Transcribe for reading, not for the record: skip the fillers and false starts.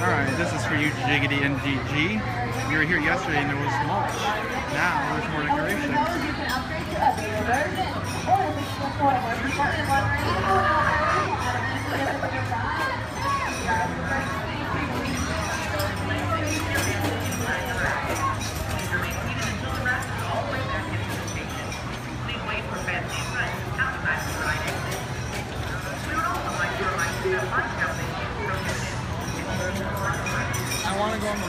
Alright, this is for you, Jiggity and GG. You were here yesterday and there was mulch. Now there's more decorations.